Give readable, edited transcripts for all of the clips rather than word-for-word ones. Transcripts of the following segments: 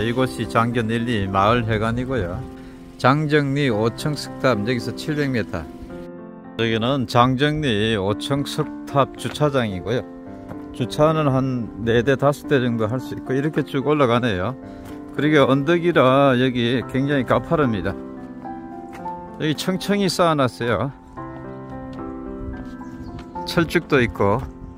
이곳이 장전 1, 2 마을회관이고요. 장정리 5층 석탑, 여기서 700m. 여기는 장정리 5층 석탑 주차장이고요. 주차는 한 4대 5대 정도 할 수 있고 이렇게 쭉 올라가네요. 그리고 언덕이라 여기 굉장히 가파릅니다. 여기 청청이 쌓아놨어요. 철쭉도 있고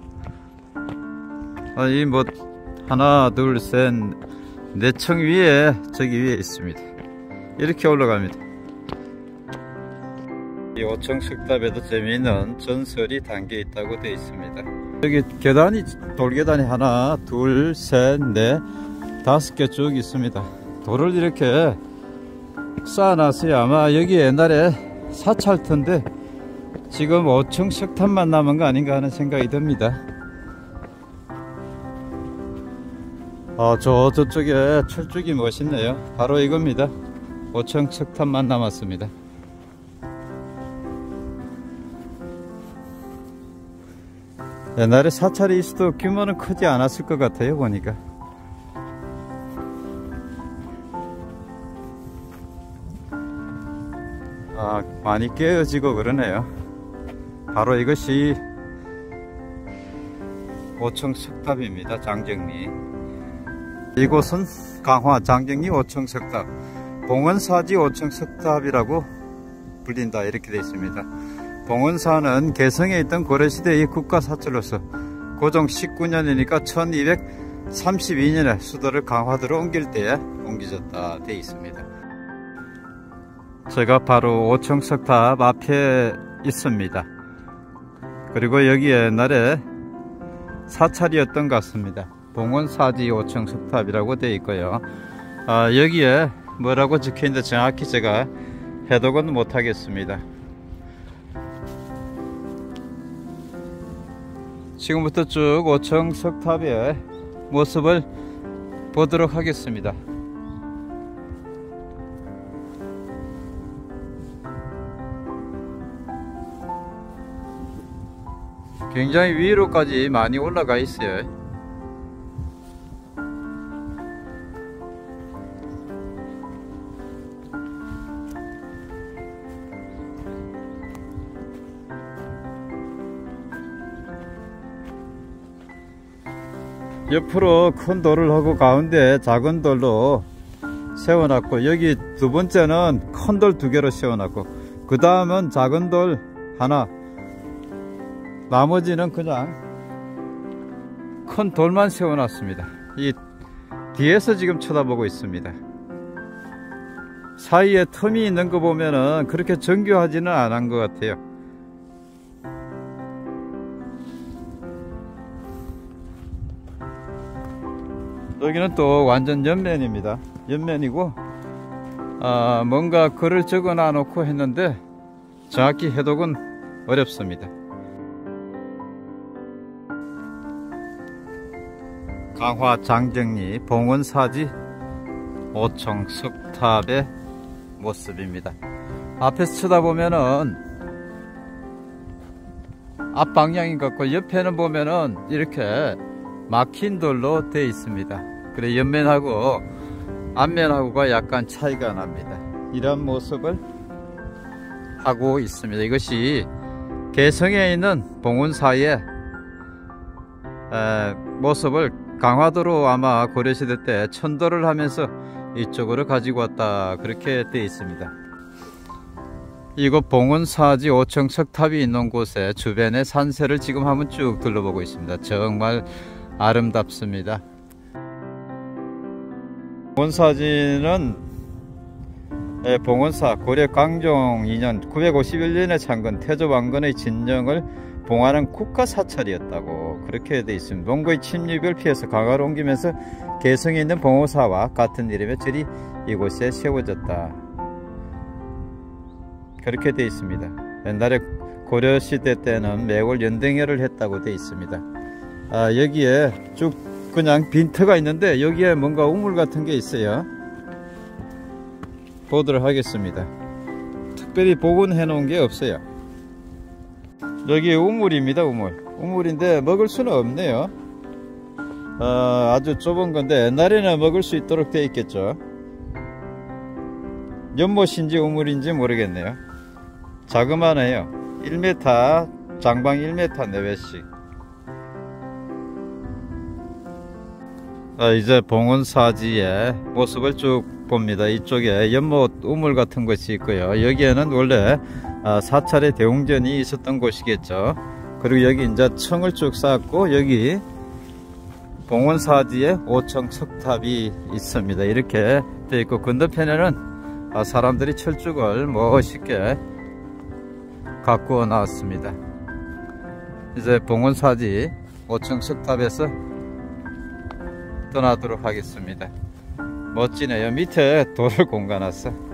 이 뭐 하나 둘 셋 4층 위에 저기 위에 있습니다. 이렇게 올라갑니다. 이 5층 석탑에도 재미있는 전설이 담겨 있다고 되어 있습니다. 여기 계단이 돌계단이 하나 둘 셋 넷 5개 쭉 있습니다. 돌을 이렇게 쌓아놨어요. 아마 여기 옛날에 사찰터인데 지금 5층 석탑만 남은 거 아닌가 하는 생각이 듭니다. 저쪽에 철쭉이 멋있네요. 바로 이겁니다. 5층 석탑만 남았습니다. 옛날에 사찰이 있어도 규모는 크지 않았을 것 같아요. 보니까 많이 깨어지고 그러네요. 바로 이것이 5층 석탑입니다. 장정리. 이곳은 강화 장정리 5층 석탑, 봉은사지 5층 석탑이라고 불린다 이렇게 되어 있습니다. 봉은사는 개성에 있던 고려시대의 국가사찰로서 고종 19년이니까 1232년에 수도를 강화도로 옮길 때에 옮겨졌다 되어 있습니다. 제가 바로 5층 석탑 앞에 있습니다. 그리고 여기 옛날에 사찰이었던 것 같습니다. 봉은사지 5층 석탑이라고 되어 있고요. 여기에 뭐라고 적혀있는데 정확히 제가 해독은 못하겠습니다. 지금부터 쭉 5층 석탑의 모습을 보도록 하겠습니다. 굉장히 위로까지 많이 올라가 있어요. 옆으로 큰 돌을 하고 가운데 작은 돌로 세워놨고, 여기 두 번째는 큰 돌 2개로 세워놨고, 그 다음은 작은 돌 하나, 나머지는 그냥 큰 돌만 세워놨습니다. 이 뒤에서 지금 쳐다보고 있습니다. 사이에 틈이 있는 거 보면은 그렇게 정교하지는 않은 것 같아요. 여기는 또 완전 옆면입니다. 옆면이고 뭔가 글을 적어 놔놓고 했는데 정확히 해독은 어렵습니다. 강화 장정리 봉은사지 5층 석탑의 모습입니다. 앞에서 쳐다보면은 앞방향인 것 같고, 옆에는 보면은 이렇게 막힌 돌로 되어 있습니다. 그래 옆면하고 앞면하고가 약간 차이가 납니다. 이런 모습을 하고 있습니다. 이것이 개성에 있는 봉은사의 모습을 강화도로 아마 고려시대 때 천도를 하면서 이쪽으로 가지고 왔다 그렇게 되어 있습니다. 이곳 봉은사지 5층 석탑이 있는 곳에 주변의 산세를 지금 한번 쭉 둘러보고 있습니다. 정말 아름답습니다. 봉은사지는 봉은사 고려 강종 2년 951년에 창건 태조왕건의 진정을 봉하는 국가사찰이었다고 그렇게 되어 있습니다. 몽고의 침입을 피해서 강화로 옮기면서 개성에 있는 봉호사와 같은 이름의 절이 이곳에 세워졌다 그렇게 되어 있습니다. 옛날에 고려시대 때는 매월 연등회를 했다고 되어 있습니다. 여기에 쭉 그냥 빈터가 있는데 여기에 뭔가 우물 같은 게 있어요. 보도록 하겠습니다. 특별히 복원해 놓은 게 없어요. 여기 우물입니다. 우물인데 먹을 수는 없네요. 아주 좁은 건데 옛날에는 먹을 수 있도록 되어 있겠죠. 연못인지 우물인지 모르겠네요. 자그마해요. 1m, 장방 1m 내외씩. 이제 봉은사지의 모습을 쭉 봅니다. 이쪽에 연못 우물 같은 것이 있고요. 여기에는 원래 사찰의 대웅전이 있었던 곳이겠죠. 그리고 여기 이제 청을 쭉 쌓았고, 여기 봉은사지에 5층 석탑이 있습니다. 이렇게 되어 있고, 건너편에는 사람들이 철쭉을 멋있게 가꾸어 놨습니다. 이제 봉은사지 5층 석탑에서 떠나도록 하겠습니다. 멋지네요. 밑에 돌을 공가놨어.